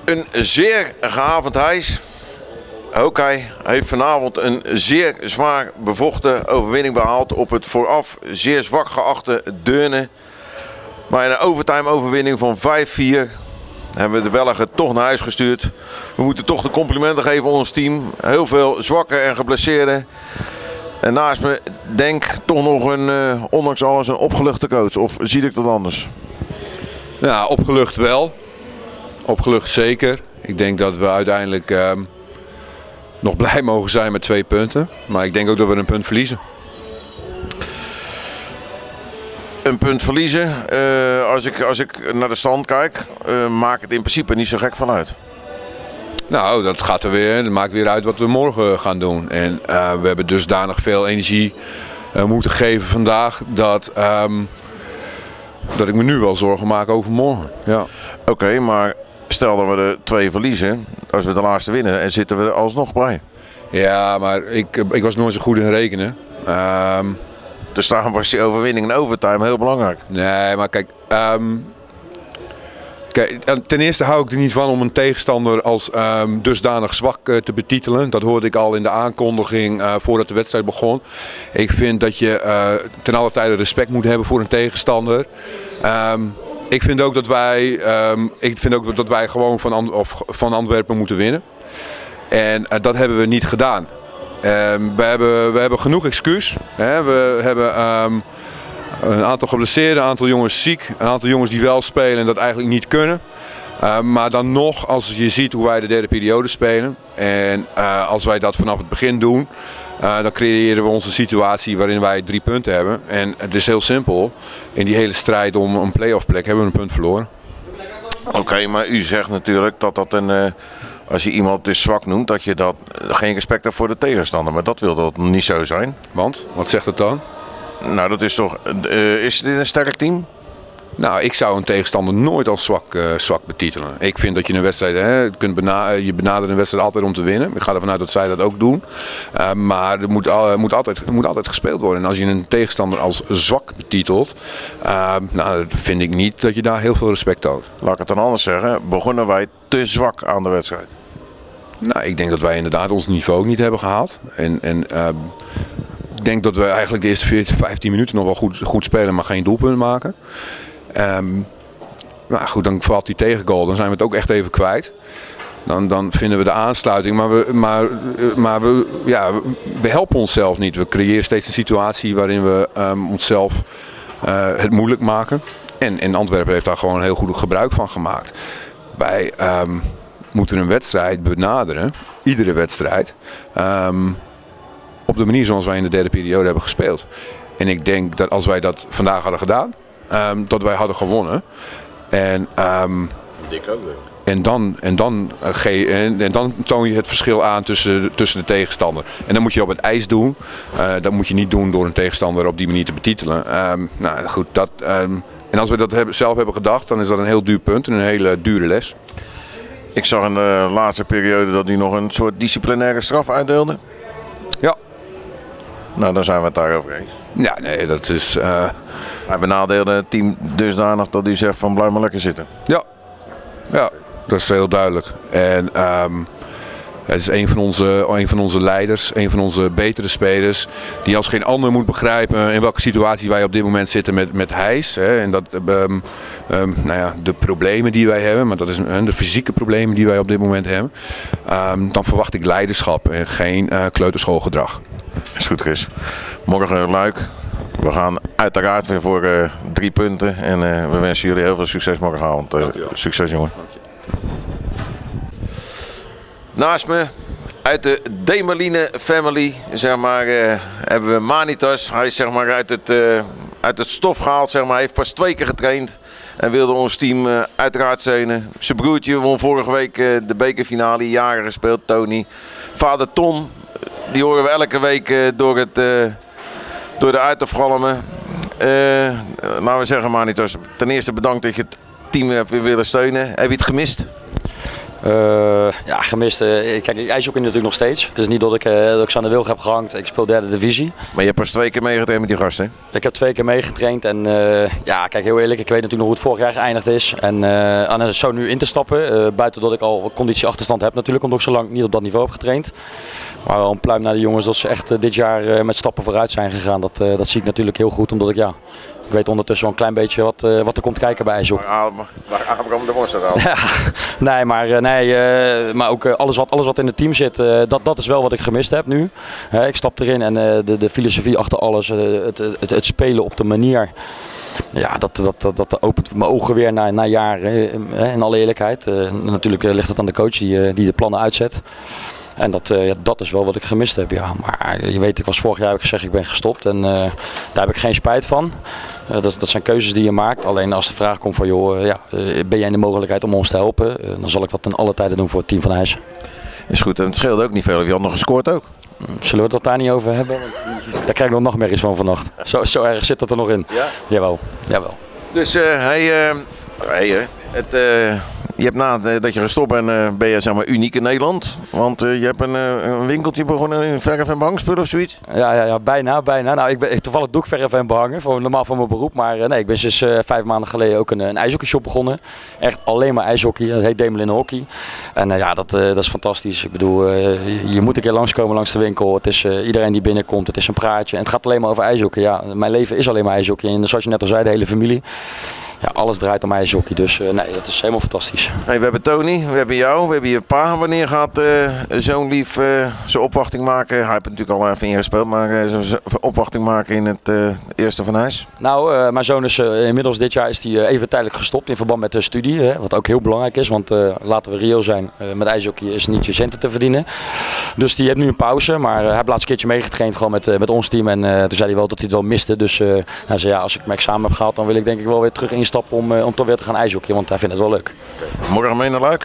Een zeer gehavend Heijs. Ook hij heeft vanavond een zeer zwaar bevochten overwinning behaald op het vooraf zeer zwak geachte Deurne. Maar in een overtime overwinning van 5-4 hebben we de Belgen toch naar huis gestuurd. We moeten toch de complimenten geven aan ons team. Heel veel zwakke en geblesseerden. En naast me denk toch nog ondanks alles een opgeluchte coach. Of zie ik dat anders? Ja, opgelucht wel. Opgelucht zeker. Ik denk dat we uiteindelijk nog blij mogen zijn met 2 punten. Maar ik denk ook dat we een punt verliezen. Een punt verliezen. Als ik naar de stand kijk, maakt het in principe niet zo gek van uit. Nou, dat maakt weer uit wat we morgen gaan doen. En we hebben dusdanig veel energie moeten geven vandaag dat ik me nu wel zorgen maak over morgen. Ja. Oké, maar stel dat we de 2 verliezen, als we de laatste winnen, en zitten we er alsnog bij. Ja, maar ik was nooit zo goed in rekenen. Dus daarom was die overwinning in overtime heel belangrijk. Nee, maar kijk, ten eerste hou ik er niet van om een tegenstander als dusdanig zwak te betitelen. Dat hoorde ik al in de aankondiging voordat de wedstrijd begon. Ik vind dat je ten alle tijde respect moet hebben voor een tegenstander. Ik vind ook dat wij gewoon van Antwerpen moeten winnen. En dat hebben we niet gedaan. We hebben genoeg excuus. We hebben een aantal geblesseerden, een aantal jongens ziek, een aantal jongens die wel spelen en dat eigenlijk niet kunnen. Maar dan nog, als je ziet hoe wij de derde periode spelen en als wij dat vanaf het begin doen, dan creëren we onze situatie waarin wij 3 punten hebben. En het is heel simpel, in die hele strijd om een play-off plek hebben we een punt verloren. Oké, maar u zegt natuurlijk dat als je iemand dus zwak noemt, dat je dat geen respect hebt voor de tegenstander. Maar dat wil dat niet zo zijn. Want, wat zegt het dan? Nou, dat is toch, is dit een sterk team? Nou, ik zou een tegenstander nooit als zwak betitelen. Ik vind dat je een wedstrijd, je benadert een wedstrijd altijd om te winnen. Ik ga ervan uit dat zij dat ook doen. Maar er moet altijd gespeeld worden. En als je een tegenstander als zwak betitelt, nou, vind ik niet dat je daar heel veel respect toont. Laat ik het dan anders zeggen, begonnen wij te zwak aan de wedstrijd? Nou, ik denk dat wij inderdaad ons niveau niet hebben gehaald. Ik denk dat we eigenlijk de eerste 15 minuten nog wel goed spelen, maar geen doelpunt maken. Nou goed, dan valt die tegengoal, dan zijn we het ook echt even kwijt. Dan vinden we de aansluiting, maar we helpen onszelf niet. We creëren steeds een situatie waarin we onszelf het moeilijk maken. En Antwerpen heeft daar gewoon heel goed gebruik van gemaakt. Wij moeten een wedstrijd benaderen, iedere wedstrijd, op de manier zoals wij in de derde periode hebben gespeeld. En ik denk dat als wij dat vandaag hadden gedaan, dat wij hadden gewonnen. En dan toon je het verschil aan tussen de tegenstander. En dan moet je op het ijs doen. Dat moet je niet doen door een tegenstander op die manier te betitelen. Nou goed, en als we dat zelf hebben gedacht, dan is dat een heel duur punt en een hele dure les. Ik zag in de laatste periode dat hij nog een soort disciplinaire straf uitdeelde. Ja. Nou, dan zijn we het daarover eens. Ja, nee, dat is... Hij benadeelde het team dusdanig dat hij zegt van blijf maar lekker zitten. Ja, dat is heel duidelijk. En het is een van onze leiders, een van onze betere spelers, die als geen ander moet begrijpen in welke situatie wij op dit moment zitten met Heijs. En dat, de problemen die wij hebben, maar dat is de fysieke problemen die wij op dit moment hebben. Dan verwacht ik leiderschap en geen kleuterschoolgedrag. Is goed, Chris. Morgen Luik. We gaan uiteraard weer voor 3 punten en we wensen jullie heel veel succes morgenavond. Succes, jongen. Naast me, uit de Demeline family, zeg maar, hebben we Manitas. Hij is zeg maar uit het stof gehaald, zeg maar. Hij heeft pas 2 keer getraind en wilde ons team uiteraard steunen. Zijn broertje won vorige week de bekerfinale, jaren gespeeld, Tony. Vader Ton, die horen we elke week door de uit te galmen. Laten we zeggen, Manitas, ten eerste bedankt dat je het team hebt willen steunen. Heb je het gemist? Ja, gemist. Kijk, ik ijshockey natuurlijk nog steeds. Het is niet dat ik ze aan de wilg heb gehangen. Ik speel derde divisie. Maar je hebt pas 2 keer meegetraind met die gasten? Ik heb 2 keer meegetraind en ja, kijk, heel eerlijk, ik weet natuurlijk nog hoe het vorig jaar geëindigd is. En zo nu in te stappen, buiten dat ik al conditieachterstand heb natuurlijk, omdat ik zo lang niet op dat niveau heb getraind. Maar wel een pluim naar de jongens dat ze echt dit jaar met stappen vooruit zijn gegaan. Dat zie ik natuurlijk heel goed, omdat ik weet ondertussen wel een klein beetje wat er komt kijken bij ijshockey. Waar Abraham de Worst al? Ja, maar ook alles wat in het team zit, dat is wel wat ik gemist heb nu. Ik stap erin en de filosofie achter alles, het spelen op de manier. Ja, dat opent mijn ogen weer na jaren, in alle eerlijkheid. Natuurlijk ligt het aan de coach die de plannen uitzet. En dat is wel wat ik gemist heb, ja. Maar je weet, ik was vorig jaar, heb ik gezegd, ik ben gestopt en daar heb ik geen spijt van. Dat zijn keuzes die je maakt. Alleen als de vraag komt van, joh, ben jij in de mogelijkheid om ons te helpen? Dan zal ik dat ten alle tijden doen voor het team van IJs. Is goed, en het scheelde ook niet veel. Je had nog gescoord ook. Zullen we het dat daar niet over hebben? Want daar krijg ik nog nachtmerries van vannacht. Zo erg zit dat er nog in. Ja? Jawel. Dus je hebt nadat je gestopt bent, ben je zeg maar uniek in Nederland. Want je hebt een winkeltje begonnen in verf en behangspullen of zoiets? Ja, bijna. Nou, toevallig doe ik verf en behangen, normaal voor mijn beroep. Maar nee, ik ben sinds 5 maanden geleden ook een ijshockeyshop begonnen. Echt alleen maar ijshockey, dat heet Demelin Hockey. En ja, dat is fantastisch. Ik bedoel, je moet een keer langskomen langs de winkel. Het is iedereen die binnenkomt, het is een praatje. En het gaat alleen maar over ijshockey. Ja, mijn leven is alleen maar ijshockey. En zoals je net al zei, de hele familie. Ja, alles draait om ijshockey, dus nee, dat is helemaal fantastisch. Hey, we hebben Tony, we hebben jou, we hebben je pa. Wanneer gaat zo'n lief zijn opwachting maken? Hij heeft natuurlijk al even ingespeeld, maar zijn opwachting maken in het eerste van IJs? Nou, mijn zoon is inmiddels dit jaar is hij even tijdelijk gestopt in verband met de studie. Wat ook heel belangrijk is, want laten we reëel zijn, met ijshockey is niet je centen te verdienen. Dus die heeft nu een pauze, maar hij heeft laatst een keertje meegetraind gewoon met ons team. En toen zei hij wel dat hij het wel miste. Dus hij zei, ja, als ik mijn examen heb gehaald, dan wil ik denk ik wel weer terug instappen om toch weer te gaan ijshockeyen, want hij vindt het wel leuk. Morgen mee naar Luik?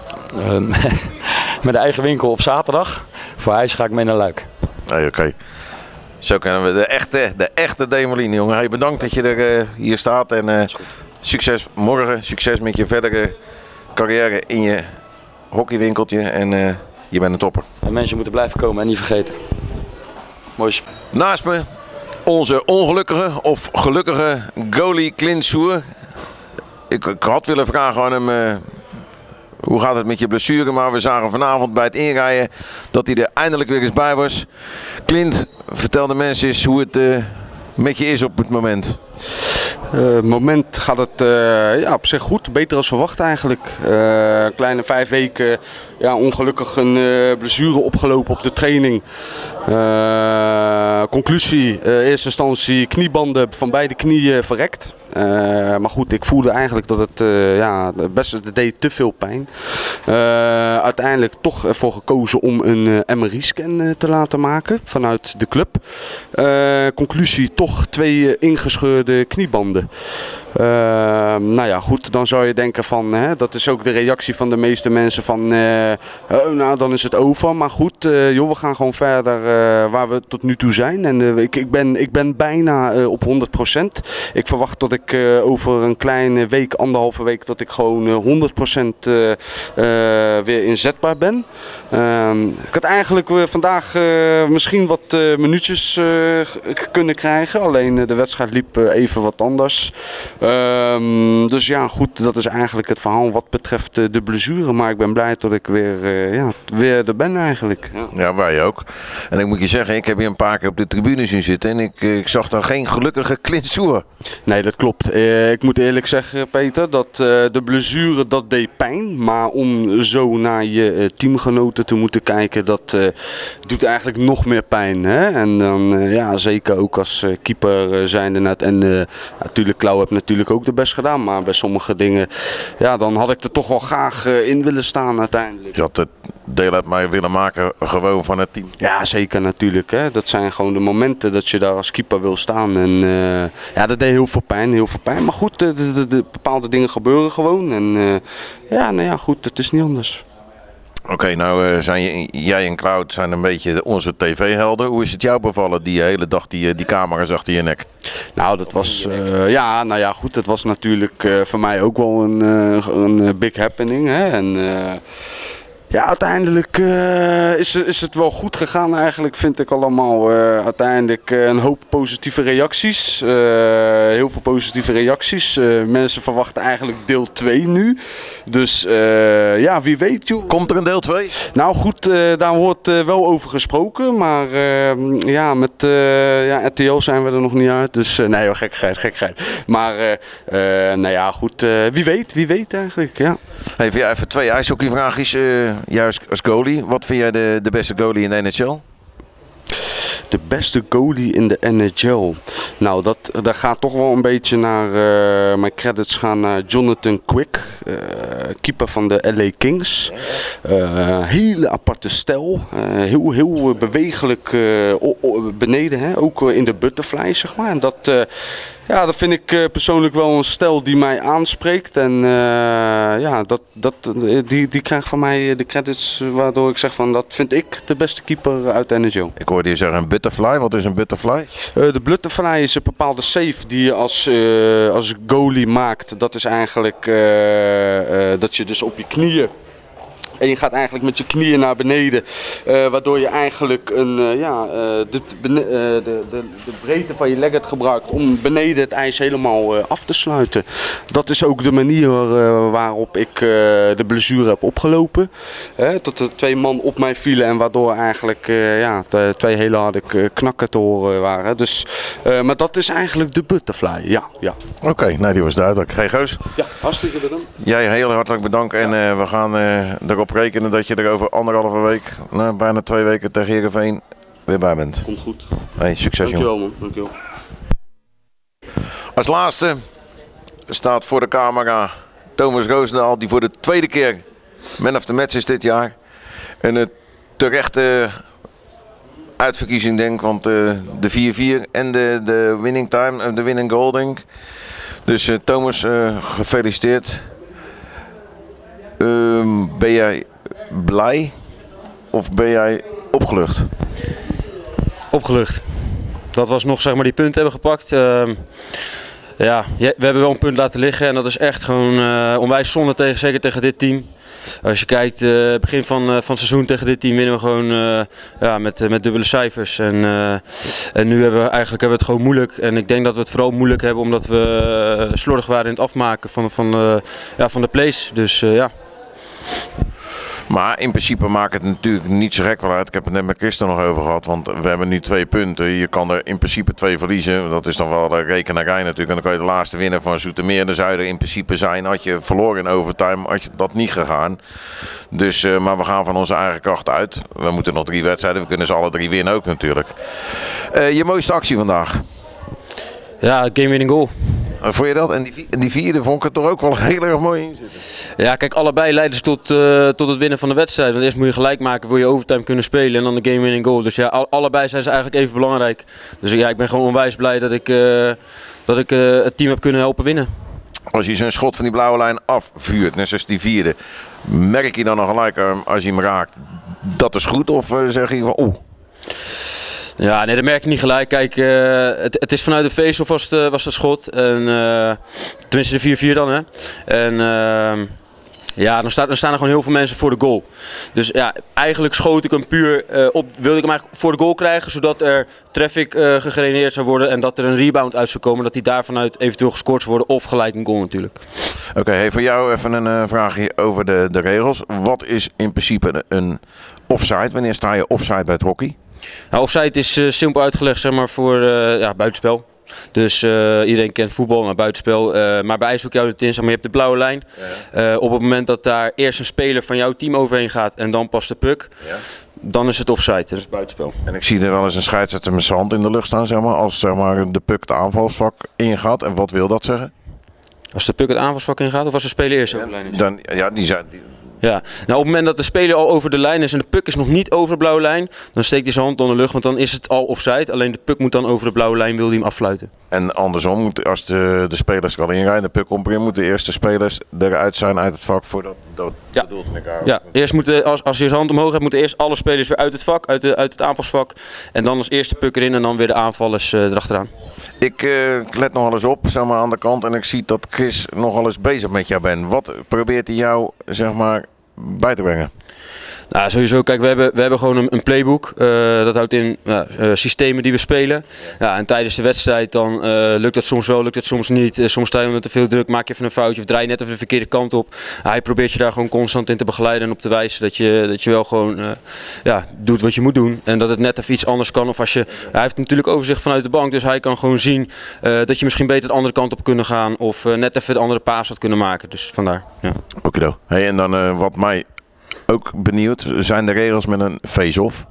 Met de eigen winkel op zaterdag. Voor IJs ga ik mee naar Luik. Nee, oké. Zo kennen we de echte Demelin, jongen. Hey, bedankt dat je er hier staat en succes morgen. Succes met je verdere carrière in je hockeywinkeltje en je bent een topper. En mensen moeten blijven komen en niet vergeten. Mooi. Naast me onze ongelukkige of gelukkige goalie Clint Soer. Ik had willen vragen aan hem, hoe gaat het met je blessure? Maar we zagen vanavond bij het inrijden dat hij er eindelijk weer eens bij was. Clint, vertel de mensen eens hoe het met je is op het moment. Het moment gaat het op zich goed, beter dan verwacht eigenlijk. Kleine 5 weken ongelukkig een blessure opgelopen op de training. Conclusie, eerste instantie kniebanden van beide knieën verrekt. Maar goed, ik voelde eigenlijk dat het deed te veel pijn. Uiteindelijk toch ervoor gekozen om een MRI-scan te laten maken vanuit de club. Conclusie, toch 2 ingescheurde kniebanden. Nou ja, goed, dan zou je denken van, dat is ook de reactie van de meeste mensen van, nou dan is het over. Maar goed, we gaan gewoon verder waar we tot nu toe zijn. En ik ben bijna op 100%. Ik verwacht dat ik over een kleine week, 1,5 week, dat ik gewoon 100% weer inzetbaar ben. Ik had eigenlijk vandaag misschien wat minuutjes kunnen krijgen. Alleen de wedstrijd liep even wat anders. Dus ja, goed, dat is eigenlijk het verhaal wat betreft de blessure. Maar ik ben blij dat ik weer er ben eigenlijk. Ja, wij ook. En ik moet je zeggen, ik heb je een paar keer op de tribune zien zitten en ik zag dan geen gelukkige Clint Soer. Nee, dat klopt. Ik moet eerlijk zeggen, Peter, dat de blessure, dat deed pijn. Maar om zo naar je teamgenoten te moeten kijken, dat doet eigenlijk nog meer pijn. Hè? En dan, zeker ook als keeper zijnde net. En natuurlijk, Klauw heeft natuurlijk ook de best gedaan. Maar bij sommige dingen, dan had ik er toch wel graag in willen staan uiteindelijk. Je had het deel uit mij willen maken gewoon van het team. Ja, zeker natuurlijk. Hè. Dat zijn gewoon de momenten dat je daar als keeper wil staan. En dat deed heel veel pijn. Maar goed, de bepaalde dingen gebeuren gewoon. En goed, het is niet anders. Oké, nou zijn jij en Cloud zijn een beetje onze tv-helden. Hoe is het jou bevallen die hele dag die camera's achter je nek? Nou, dat was, goed, dat was natuurlijk voor mij ook wel een big happening. Hè? En ja, uiteindelijk is het wel goed gegaan eigenlijk, vind ik allemaal. Uiteindelijk een hoop positieve reacties. Heel veel positieve reacties. Mensen verwachten eigenlijk deel 2 nu. Dus ja, wie weet joh. Komt er een deel 2? Nou goed, daar wordt wel over gesproken. Maar ja, met RTL zijn we er nog niet uit. Dus nee hoor, gekkigheid. Maar nou ja, goed, wie weet eigenlijk, ja. Even 2 ijshockeyvraagjes. Juist als goalie. Wat vind jij de beste goalie in de NHL? De beste goalie in de NHL. Nou, dat gaat toch wel een beetje naar. Mijn credits gaan naar Jonathan Quick, keeper van de LA Kings. Hele aparte stijl. Heel bewegelijk beneden, hè? Ook in de butterfly, zeg maar. En dat vind ik persoonlijk wel een stijl die mij aanspreekt. En ja, die krijgt van mij de credits waardoor ik zeg van dat vind ik de beste keeper uit de NHL. Ik hoorde je zeggen een butterfly. Wat is een butterfly? De butterfly is een bepaalde save die je als goalie maakt. Dat is eigenlijk dat je dus op je knieën. En je gaat eigenlijk met je knieën naar beneden, waardoor je eigenlijk de breedte van je legget gebruikt om beneden het ijs helemaal af te sluiten. Dat is ook de manier waarop ik de blessure heb opgelopen. Tot er 2 man op mij vielen en waardoor eigenlijk 2 hele harde knakken te horen waren. Dus, maar dat is eigenlijk de butterfly, ja. Oké, nou die was duidelijk. Hey Geus. Ja, hartstikke bedankt. Jij heel hartelijk bedankt en we gaan erop rekenen dat je er over 1,5 week, bijna 2 weken tegen Heerenveen weer bij bent. Komt goed. Hey, succes Dankjewel jongen. man, dankjewel. Als laatste staat voor de camera Thomas Roosendaal, die voor de 2e keer man of the match is dit jaar. Een terechte uitverkiezing denk ik, want de 4-4 en de winning time, de winning goal denk ik. Dus Thomas, gefeliciteerd. Ben jij blij of ben jij opgelucht? Opgelucht. Dat was nog zeg maar die punten hebben gepakt. Ja, we hebben wel een punt laten liggen en dat is echt gewoon onwijs zonde zeker tegen dit team. Als je kijkt, begin van het seizoen tegen dit team winnen we gewoon met dubbele cijfers. En nu hebben we het gewoon moeilijk. En ik denk dat we het vooral moeilijk hebben omdat we slordig waren in het afmaken van de plays. Dus ja. Maar in principe maakt het natuurlijk niet zo gek wel uit. Ik heb het net met Christen nog over gehad, want we hebben nu 2 punten. Je kan er in principe 2 verliezen. Dat is dan wel de rekenarij natuurlijk. En dan kan je de laatste winnaar van Zoetermeer. Dan zou je er in principe zijn. Had je verloren in overtime, had je dat niet gegaan. Dus, maar we gaan van onze eigen kracht uit. We moeten nog 3 wedstrijden. We kunnen ze alle 3 winnen ook natuurlijk. Je mooiste actie vandaag? Ja, game winning goal. Vond je dat? En die 4e vond ik er toch ook wel heel erg mooi in zitten. Ja, kijk, allebei leiden ze tot het winnen van de wedstrijd. Want eerst moet je gelijk maken, wil je overtime kunnen spelen en dan de game winning goal. Dus ja, allebei zijn ze eigenlijk even belangrijk. Dus ja, ik ben gewoon onwijs blij dat ik het team heb kunnen helpen winnen. Als je zo'n schot van die blauwe lijn afvuurt, net zoals die 4e, merk je dan nog gelijk als je hem raakt, dat is goed? Of zeg je van oeh? Ja, nee, dat merk je niet gelijk. Kijk, het is vanuit de face-off was het schot. En, tenminste de 4-4 dan, hè. En ja, dan staan er gewoon heel veel mensen voor de goal. Dus ja, eigenlijk schoot ik hem puur wilde ik hem eigenlijk voor de goal krijgen, zodat er traffic gegenereerd zou worden en dat er een rebound uit zou komen, dat hij daar vanuit eventueel gescoord zou worden of gelijk een goal natuurlijk. Oké, voor jou even een vraagje over de regels. Wat is in principe een offside? Wanneer sta je offside bij het hockey? Nou, offside is simpel uitgelegd zeg maar, voor buitenspel. Dus iedereen kent voetbal naar buitenspel. Maar bij ijshockey houdt het in, zeg maar, je hebt de blauwe lijn. Ja. Op het moment dat daar eerst een speler van jouw team overheen gaat en dan pas de puck, dan is het offside, dat is buitenspel. En ik zie er wel eens een scheidsrechter met zijn hand in de lucht staan, zeg maar, als zeg maar, de puck het aanvalsvak ingaat. En wat wil dat zeggen? Als de puck het aanvalsvak ingaat of als de speler eerst over de lijn is? Dan, ja, Ja, nou op het moment dat de speler al over de lijn is en de puck is nog niet over de blauwe lijn, dan steekt hij zijn hand onder de lucht, want dan is het al offside. Alleen de puck moet dan over de blauwe lijn, wil hij hem affluiten. En andersom, als de spelers er al inrijden, de puck komt erin, moeten de eerste spelers eruit zijn uit het vak voordat dat Ja. bedoelt in elkaar. Ja, eerst moeten, als je zijn hand omhoog hebt, moeten eerst alle spelers weer uit het vak, uit het aanvalsvak. En dan als eerste puck erin en dan weer de aanvallers erachteraan. Ik let nogal eens op, zeg maar, aan de kant en ik zie dat Chris nogal eens bezig met jou bent. Wat probeert hij jou, zeg maar, bij te brengen? Nou, sowieso, kijk, we hebben gewoon een playbook. Dat houdt in systemen die we spelen. Ja, en tijdens de wedstrijd dan lukt het soms wel, lukt het soms niet. Soms sta je onder te veel druk, maak je even een foutje of draai je net even de verkeerde kant op. Hij probeert je daar gewoon constant in te begeleiden en op te wijzen dat je wel gewoon doet wat je moet doen. En dat het net even iets anders kan. Of hij heeft natuurlijk overzicht vanuit de bank, dus hij kan gewoon zien dat je misschien beter de andere kant op kunnen gaan. Of net even de andere paas had kunnen maken. Dus vandaar. Ja. Oké, hey, en dan wat mij ook benieuwd, zijn de regels met een face-off?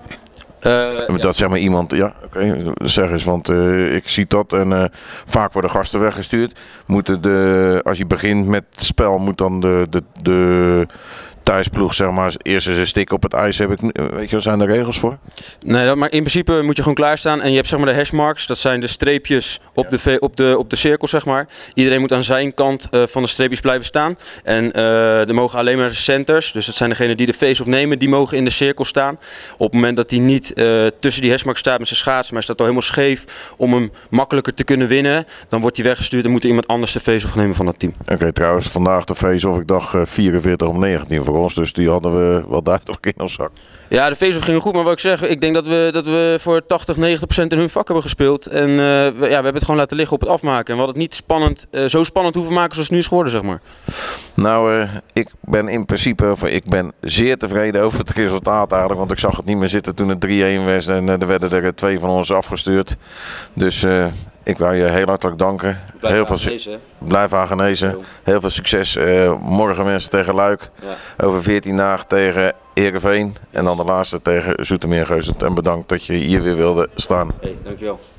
Dat zeg maar iemand, ja, oké, zeg eens, want ik zie dat en vaak worden gasten weggestuurd. Als je begint met het spel, moet dan de thuisploeg, zeg maar, eerst eens een stik op het ijs hebben. Weet je, wat zijn de regels voor? Nee, maar in principe moet je gewoon klaarstaan en je hebt zeg maar de hashmarks, dat zijn de streepjes op de cirkel, zeg maar. Iedereen moet aan zijn kant van de streepjes blijven staan. En er mogen alleen maar centers, dus dat zijn degenen die de face-off nemen, die mogen in de cirkel staan. Op het moment dat hij niet tussen die hashmarks staat met zijn schaats, maar hij staat al helemaal scheef om hem makkelijker te kunnen winnen, dan wordt hij weggestuurd en moet er iemand anders de face-off nemen van dat team. Oké, trouwens, vandaag de face-off, ik dacht 44-19 voor ons, dus die hadden we wel duidelijk in ons zak. Ja, de face-off ging goed, maar wat ik zeg, ik denk dat we voor 80-90% in hun vak hebben gespeeld. En we hebben het gewoon laten liggen op het afmaken. En we hadden het niet spannend, zo spannend hoeven maken zoals het nu is geworden, zeg maar. Nou, ik ben in principe zeer tevreden over het resultaat eigenlijk, want ik zag het niet meer zitten toen het 3-1 was en er werden er 2 van ons afgestuurd. Dus ik wil je heel hartelijk danken. Blijf Hagenezen. Heel veel succes. Morgen mensen tegen Luik. Ja. Over 14 dagen tegen Heerenveen. En dan de laatste tegen Zoetermeer Geuzelt. En bedankt dat je hier weer wilde staan. Hey, dankjewel.